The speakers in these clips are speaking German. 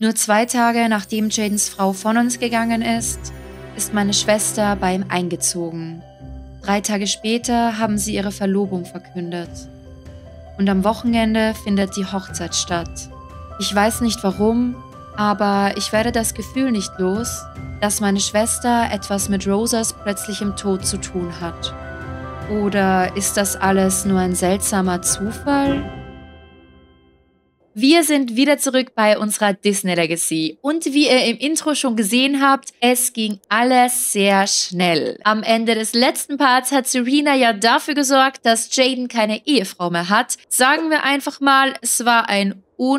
Nur 2 Tage nachdem Jadens Frau von uns gegangen ist meine Schwester bei ihm eingezogen. 3 Tage später haben sie ihre Verlobung verkündet. Und am Wochenende findet die Hochzeit statt. Ich weiß nicht warum, aber ich werde das Gefühl nicht los, dass meine Schwester etwas mit Rosas plötzlichem Tod zu tun hat. Oder ist das alles nur ein seltsamer Zufall? Wir sind wieder zurück bei unserer Disney Legacy und wie ihr im Intro schon gesehen habt, es ging alles sehr schnell. Am Ende des letzten Parts hat Serena ja dafür gesorgt, dass Jaden keine Ehefrau mehr hat. Sagen wir einfach mal, es war ein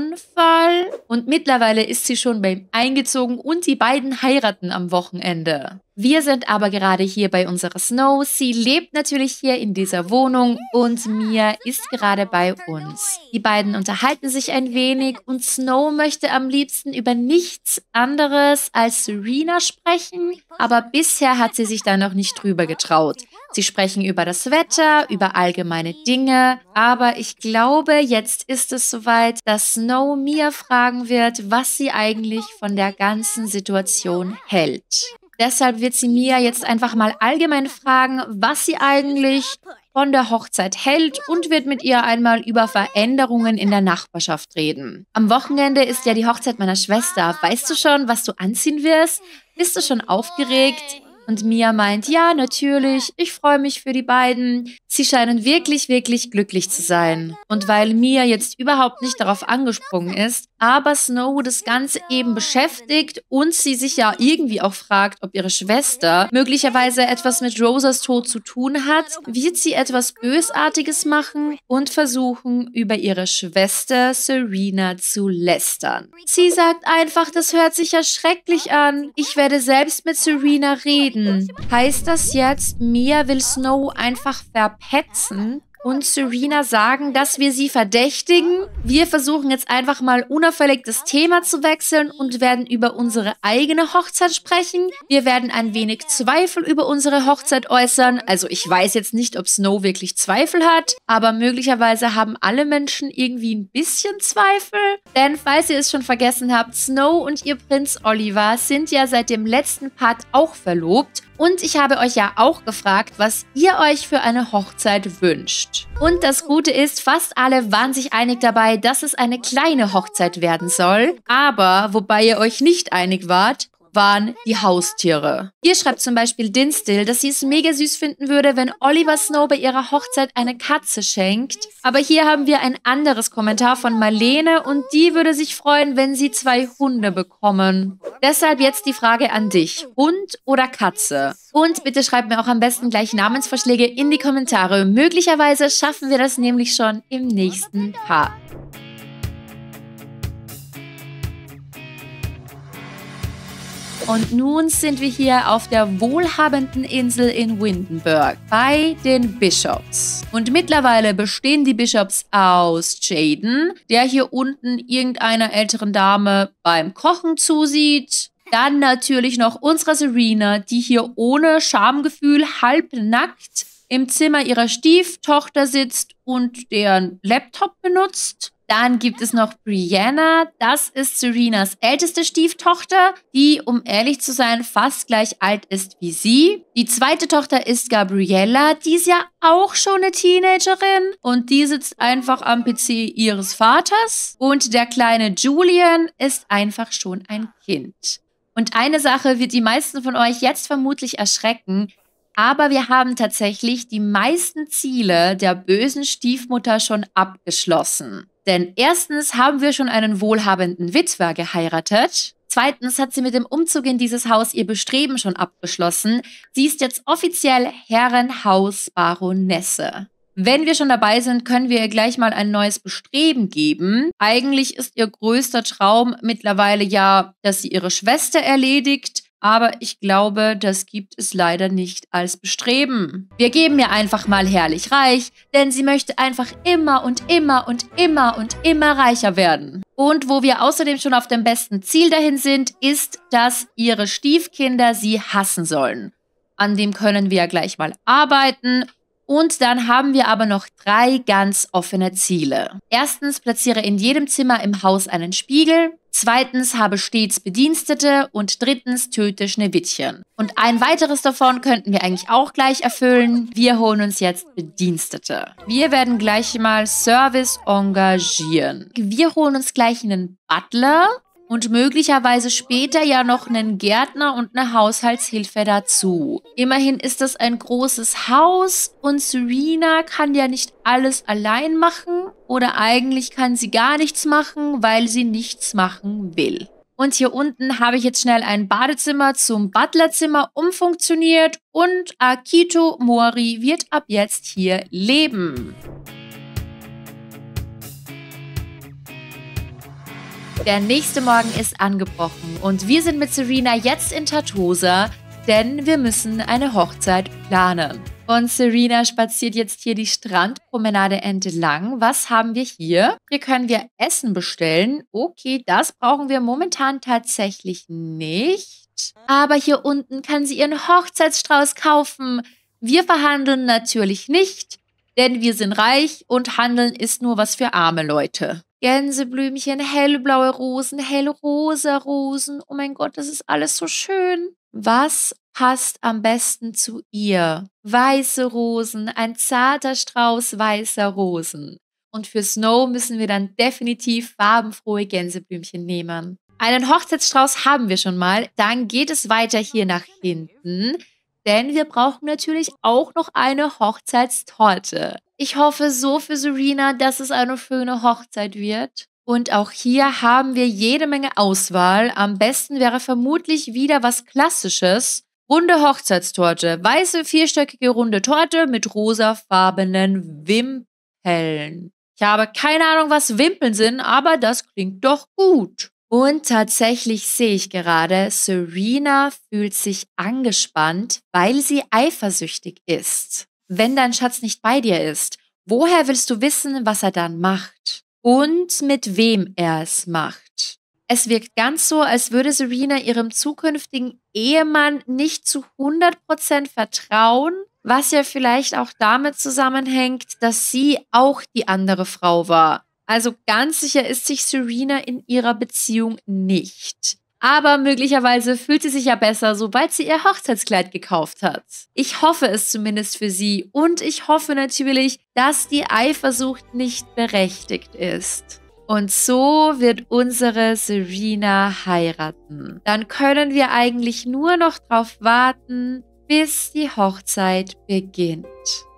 Unfall und mittlerweile ist sie schon bei ihm eingezogen und die beiden heiraten am Wochenende. Wir sind aber gerade hier bei unserer Snow. Sie lebt natürlich hier in dieser Wohnung und Mia ist gerade bei uns. Die beiden unterhalten sich ein wenig und Snow möchte am liebsten über nichts anderes als Serena sprechen, aber bisher hat sie sich da noch nicht drüber getraut. Sie sprechen über das Wetter, über allgemeine Dinge, aber ich glaube, jetzt ist es soweit, dass Snow Mia fragen wird, was sie eigentlich von der ganzen Situation hält. Deshalb wird sie Mia jetzt einfach mal allgemein fragen, was sie eigentlich von der Hochzeit hält und wird mit ihr einmal über Veränderungen in der Nachbarschaft reden. Am Wochenende ist ja die Hochzeit meiner Schwester. Weißt du schon, was du anziehen wirst? Bist du schon aufgeregt? Und Mia meint, ja, natürlich, ich freue mich für die beiden. Sie scheinen wirklich, wirklich glücklich zu sein. Und weil Mia jetzt überhaupt nicht darauf angesprungen ist, aber Snow das Ganze eben beschäftigt und sie sich ja irgendwie auch fragt, ob ihre Schwester möglicherweise etwas mit Rosas Tod zu tun hat, wird sie etwas Bösartiges machen und versuchen, über ihre Schwester Serena zu lästern. Sie sagt einfach, das hört sich ja schrecklich an. Ich werde selbst mit Serena reden. Heißt das jetzt, Mia will Snow einfach verpetzen und Serena sagen, dass wir sie verdächtigen? Wir versuchen jetzt einfach mal unauffällig das Thema zu wechseln und werden über unsere eigene Hochzeit sprechen. Wir werden ein wenig Zweifel über unsere Hochzeit äußern. Also ich weiß jetzt nicht, ob Snow wirklich Zweifel hat, aber möglicherweise haben alle Menschen irgendwie ein bisschen Zweifel. Denn falls ihr es schon vergessen habt, Snow und ihr Prinz Oliver sind ja seit dem letzten Part auch verlobt. Und ich habe euch ja auch gefragt, was ihr euch für eine Hochzeit wünscht. Und das Gute ist, fast alle waren sich einig dabei, dass es eine kleine Hochzeit werden soll. Aber, wobei ihr euch nicht einig wart, waren die Haustiere. Hier schreibt zum Beispiel Dinstil, dass sie es mega süß finden würde, wenn Oliver Snow bei ihrer Hochzeit eine Katze schenkt. Aber hier haben wir ein anderes Kommentar von Marlene und die würde sich freuen, wenn sie 2 Hunde bekommen. Deshalb jetzt die Frage an dich. Hund oder Katze? Und bitte schreibt mir auch am besten gleich Namensvorschläge in die Kommentare. Möglicherweise schaffen wir das nämlich schon im nächsten Part. Und nun sind wir hier auf der wohlhabenden Insel in Windenburg bei den Bishops. Und mittlerweile bestehen die Bishops aus Jaden, der hier unten irgendeiner älteren Dame beim Kochen zusieht. Dann natürlich noch unsere Serena, die hier ohne Schamgefühl halbnackt im Zimmer ihrer Stieftochter sitzt und deren Laptop benutzt. Dann gibt es noch Brianna, das ist Serenas älteste Stieftochter, die, um ehrlich zu sein, fast gleich alt ist wie sie. Die zweite Tochter ist Gabriella, die ist ja auch schon eine Teenagerin und die sitzt einfach am PC ihres Vaters. Und der kleine Julian ist einfach schon ein Kind. Und eine Sache wird die meisten von euch jetzt vermutlich erschrecken, aber wir haben tatsächlich die meisten Ziele der bösen Stiefmutter schon abgeschlossen. Denn erstens haben wir schon einen wohlhabenden Witwer geheiratet. Zweitens hat sie mit dem Umzug in dieses Haus ihr Bestreben schon abgeschlossen. Sie ist jetzt offiziell Herrenhausbaronesse. Wenn wir schon dabei sind, können wir ihr gleich mal ein neues Bestreben geben. Eigentlich ist ihr größter Traum mittlerweile ja, dass sie ihre Schwester erledigt. Aber ich glaube, das gibt es leider nicht als Bestreben. Wir geben ihr einfach mal herrlich reich, denn sie möchte einfach immer und immer und immer und immer reicher werden. Und wo wir außerdem schon auf dem besten Ziel dahin sind, ist, dass ihre Stiefkinder sie hassen sollen. An dem können wir ja gleich mal arbeiten. Und dann haben wir aber noch 3 ganz offene Ziele. Erstens, platziere in jedem Zimmer im Haus einen Spiegel. Zweitens, habe stets Bedienstete. Und drittens, töte Schneewittchen. Und ein weiteres davon könnten wir eigentlich auch gleich erfüllen. Wir holen uns jetzt Bedienstete. Wir werden gleich mal Service engagieren. Wir holen uns gleich einen Butler. Und möglicherweise später ja noch einen Gärtner und eine Haushaltshilfe dazu. Immerhin ist das ein großes Haus und Serena kann ja nicht alles allein machen. Oder eigentlich kann sie gar nichts machen, weil sie nichts machen will. Und hier unten habe ich jetzt schnell ein Badezimmer zum Butlerzimmer umfunktioniert. Und Akito Mori wird ab jetzt hier leben. Der nächste Morgen ist angebrochen und wir sind mit Serena jetzt in Tartosa, denn wir müssen eine Hochzeit planen. Und Serena spaziert jetzt hier die Strandpromenade entlang. Was haben wir hier? Hier können wir Essen bestellen. Okay, das brauchen wir momentan tatsächlich nicht. Aber hier unten kann sie ihren Hochzeitsstrauß kaufen. Wir verhandeln natürlich nicht, denn wir sind reich und Handeln ist nur was für arme Leute. Gänseblümchen, hellblaue Rosen, hellrosa Rosen. Oh mein Gott, das ist alles so schön. Was passt am besten zu ihr? Weiße Rosen, ein zarter Strauß weißer Rosen. Und für Snow müssen wir dann definitiv farbenfrohe Gänseblümchen nehmen. Einen Hochzeitsstrauß haben wir schon mal. Dann geht es weiter hier nach hinten. Denn wir brauchen natürlich auch noch eine Hochzeitstorte. Ich hoffe so für Serena, dass es eine schöne Hochzeit wird. Und auch hier haben wir jede Menge Auswahl. Am besten wäre vermutlich wieder was Klassisches. Runde Hochzeitstorte. Weiße, vierstöckige runde Torte mit rosafarbenen Wimpeln. Ich habe keine Ahnung, was Wimpeln sind, aber das klingt doch gut. Und tatsächlich sehe ich gerade, Serena fühlt sich angespannt, weil sie eifersüchtig ist. Wenn dein Schatz nicht bei dir ist, woher willst du wissen, was er dann macht? Und mit wem er es macht? Es wirkt ganz so, als würde Serena ihrem zukünftigen Ehemann nicht zu 100% vertrauen, was ja vielleicht auch damit zusammenhängt, dass sie auch die andere Frau war. Also ganz sicher ist sich Serena in ihrer Beziehung nicht. Aber möglicherweise fühlt sie sich ja besser, sobald sie ihr Hochzeitskleid gekauft hat. Ich hoffe es zumindest für sie und ich hoffe natürlich, dass die Eifersucht nicht berechtigt ist. Und so wird unsere Serena heiraten. Dann können wir eigentlich nur noch drauf warten, bis die Hochzeit beginnt.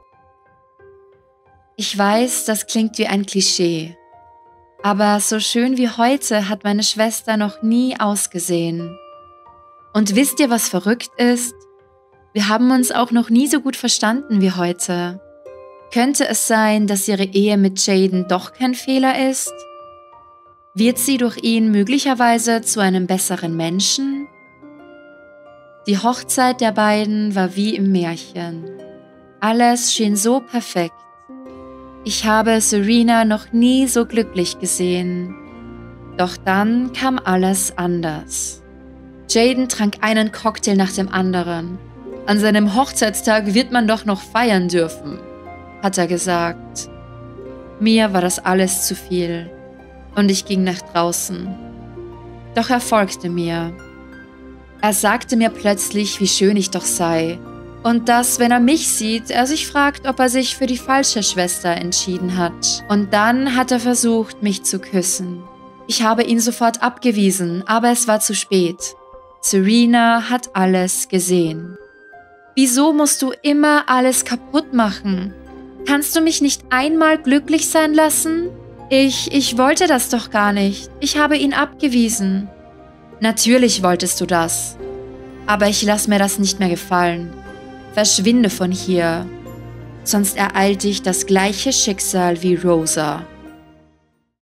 Ich weiß, das klingt wie ein Klischee. Aber so schön wie heute hat meine Schwester noch nie ausgesehen. Und wisst ihr, was verrückt ist? Wir haben uns auch noch nie so gut verstanden wie heute. Könnte es sein, dass ihre Ehe mit Jaden doch kein Fehler ist? Wird sie durch ihn möglicherweise zu einem besseren Menschen? Die Hochzeit der beiden war wie im Märchen. Alles schien so perfekt. Ich habe Serena noch nie so glücklich gesehen. Doch dann kam alles anders. Jaden trank einen Cocktail nach dem anderen. An seinem Hochzeitstag wird man doch noch feiern dürfen, hat er gesagt. Mir war das alles zu viel und ich ging nach draußen. Doch er folgte mir. Er sagte mir plötzlich, wie schön ich doch sei. Und dass, wenn er mich sieht, er sich fragt, ob er sich für die falsche Schwester entschieden hat. Und dann hat er versucht, mich zu küssen. Ich habe ihn sofort abgewiesen, aber es war zu spät. Serena hat alles gesehen. Wieso musst du immer alles kaputt machen? Kannst du mich nicht einmal glücklich sein lassen? Ich wollte das doch gar nicht. Ich habe ihn abgewiesen. Natürlich wolltest du das. Aber ich lasse mir das nicht mehr gefallen. Verschwinde von hier, sonst ereilt dich das gleiche Schicksal wie Rosa.